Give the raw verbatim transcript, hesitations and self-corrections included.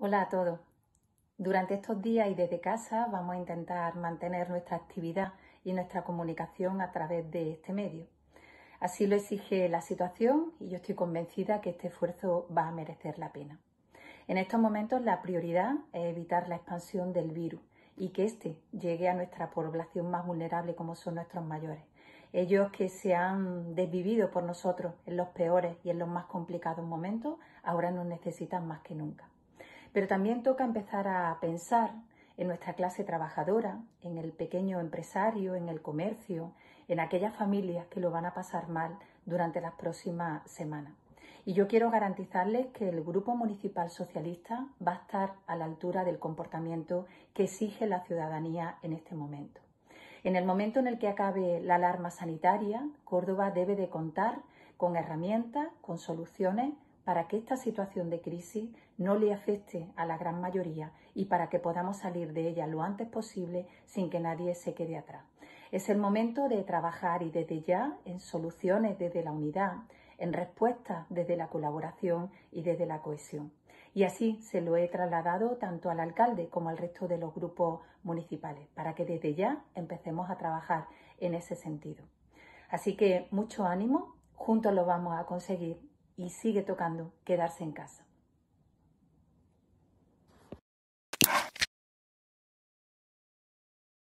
Hola a todos. Durante estos días y desde casa vamos a intentar mantener nuestra actividad y nuestra comunicación a través de este medio. Así lo exige la situación y yo estoy convencida que este esfuerzo va a merecer la pena. En estos momentos la prioridad es evitar la expansión del virus y que éste llegue a nuestra población más vulnerable, como son nuestros mayores. Ellos que se han desvivido por nosotros en los peores y en los más complicados momentos, ahora nos necesitan más que nunca. Pero también toca empezar a pensar en nuestra clase trabajadora, en el pequeño empresario, en el comercio, en aquellas familias que lo van a pasar mal durante las próximas semanas. Y yo quiero garantizarles que el Grupo Municipal Socialista va a estar a la altura del comportamiento que exige la ciudadanía en este momento. En el momento en el que acabe la alarma sanitaria, Córdoba debe de contar con herramientas, con soluciones para que esta situación de crisis no le afecte a la gran mayoría y para que podamos salir de ella lo antes posible sin que nadie se quede atrás. Es el momento de trabajar y desde ya en soluciones desde la unidad, en respuestas desde la colaboración y desde la cohesión. Y así se lo he trasladado tanto al alcalde como al resto de los grupos municipales, para que desde ya empecemos a trabajar en ese sentido. Así que mucho ánimo, juntos lo vamos a conseguir y sigue tocando quedarse en casa.